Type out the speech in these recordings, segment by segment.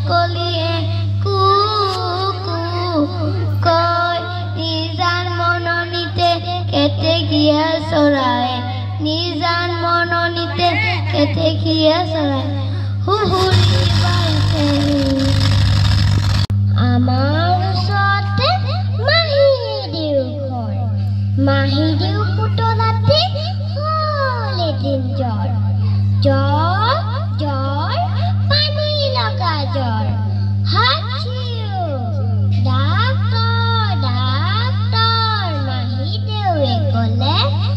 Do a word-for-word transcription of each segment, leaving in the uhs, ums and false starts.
মুকলিয়ে কু কু কয় নিজান মননিতে কেতেকীয়া চৰাই নিজান মননিতে কেতেকীয়া চৰাই হুহুৰি বাইছে আমাৰ ওচৰতে মাহী দিও ঘৰ মাহী দিও পুতলাতে হ'ল এদিন জ্বৰ জ্বৰ জ্বৰ পানী লগা জ্বৰ হাচিও ডাক্তৰ ডাক্তৰ মাহী দেউৱে ক'লে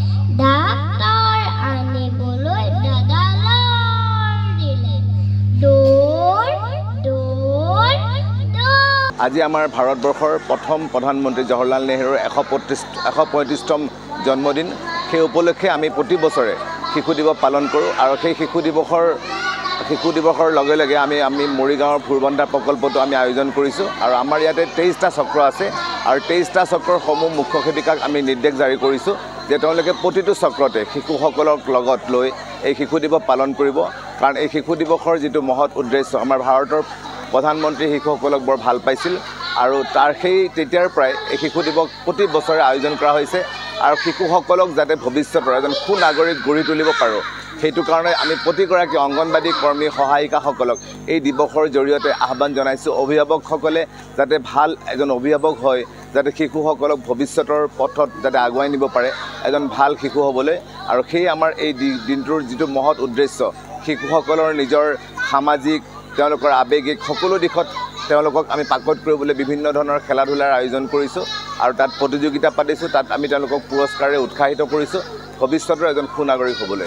ডাক্তৰ আনিবলৈ দাদালৰ দিলে দৌৰ দৌৰ দৌৰ আজি আমাৰ ভাৰতবৰ্ষৰ প্ৰথম প্ৰধানমন্ত্ৰী জৱাহৰলাল নেহৰুৰ এশ পঁয়ত্ৰিছ এশ পঁয়ত্ৰিছতম জন্মদিন সেই উপলক্ষে আমি প্ৰতি বছৰে শিশু দিৱস পালন কৰোঁ আৰু সেই শিশু দিৱসৰ শিশু দিৱসৰ লগে লগে আমি আমি মৰিগাঁৱৰ ভুৰবন্ধা প্ৰকল্পটো আমি আয়োজন কৰিছোঁ আৰু আমাৰ ইয়াতে তেইছটা চক্ৰ আছে আৰু তেইছটা চক্ৰৰ সমূহ মুখ্য সেৱিকাক আমি নিৰ্দেশ জাৰি কৰিছোঁ যে তেওঁলোকে প্ৰতিটো চক্ৰতে শিশুসকলক লগত লৈ এই শিশু দিৱস পালন কৰিব কাৰণ এই শিশু দিৱসৰ যিটো মহৎ উদ্দেশ্য আমাৰ ভাৰতৰ প্ৰধানমন্ত্ৰী শিশুসকলক বৰ ভাল পাইছিল আৰু তাৰ সেই তেতিয়াৰ পৰাই এই শিশু দিৱস প্ৰতি বছৰে আয়োজন কৰা হৈছে আৰু শিশুসকলক যাতে ভৱিষ্যতৰ এজন সুনাগৰিক গঢ়ি তুলিব পাৰোঁ সেইটো কাৰণে আমি প্ৰতিগৰাকী অংগনবাদী কৰ্মী সহায়িকাসকলক এই দিৱসৰ জৰিয়তে আহ্বান জনাইছোঁ অভিভাৱকসকলে যাতে ভাল এজন অভিভাৱক হয় যাতে শিশুসকলক ভৱিষ্যতৰ পথত যাতে আগুৱাই নিব পাৰে এজন ভাল শিশু হ'বলৈ আৰু সেই আমাৰ এই দিনটোৰ যিটো মহৎ উদ্দেশ্য শিশুসকলৰ নিজৰ সামাজিক তেওঁলোকৰ আৱেগিক সকলো দিশত তেওঁলোকক আমি পাকত কৰিবলৈ বিভিন্ন ধৰণৰ খেলা ধূলাৰ আয়োজন কৰিছোঁ আৰু তাত প্ৰতিযোগিতা পাতিছোঁ তাত আমি তেওঁলোকক পুৰস্কাৰে উৎসাহিত কৰিছোঁ ভৱিষ্যতৰ এজন সুনাগৰিক হ'বলৈ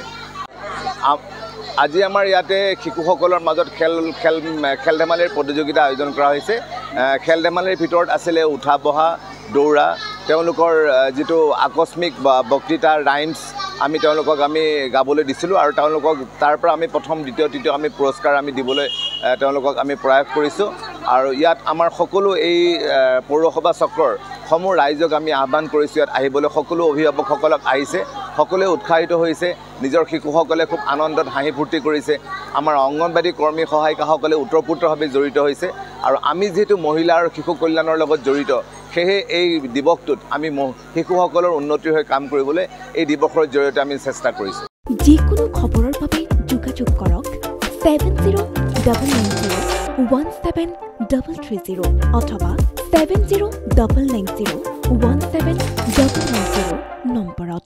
আজি আমাৰ ইয়াতে শিশুসকলৰ মাজত খেল খেল খেল ধেমালিৰ প্ৰতিযোগিতা আয়োজন কৰা হৈছে খেল ধেমালিৰ ভিতৰত আছিলে উঠা বহা দৌৰা তেওঁলোকৰ যিটো আকস্মিক বক্তৃতা ৰাইমছ আমি তেওঁলোকক আমি গাবলৈ দিছিলোঁ আৰু তেওঁলোকক তাৰ পৰা আমি প্ৰথম দ্বিতীয় তৃতীয় আমি পুৰস্কাৰ আমি দিবলৈ তেওঁলোকক আমি প্ৰয়াস কৰিছোঁ আৰু ইয়াত আমাৰ সকলো এই পৌৰসভা চক্ৰৰ সমূহ ৰাইজক আমি আহ্বান কৰিছোঁ ইয়াত আহিবলৈ সকলো অভিভাৱকসকলক আহিছে সকলোৱে উৎসাহিত হৈছে নিজৰ শিশুসকলে খুব আনন্দত হাঁহি ফূৰ্তি কৰিছে আমাৰ অংগনবাদী কৰ্মী সহায়িকাসকলে ওতঃপ্ৰোতভাৱে জড়িত হৈছে আৰু আমি যিহেতু মহিলা আৰু শিশু কল্যাণৰ লগত জড়িত সেয়ে এই দিৱসটোত আমি শিশুসকলৰ উন্নতিৰ হৈ কাম কৰিবলৈ এই দিৱসৰ জৰিয়তে আমি চেষ্টা কৰিছোঁ যিকোনো খবৰৰ বাবে যোগাযোগ কৰক seven zero double nine zero one seven double three zero অথবা seven zero double nine zero one seven double nine zero নম্বৰত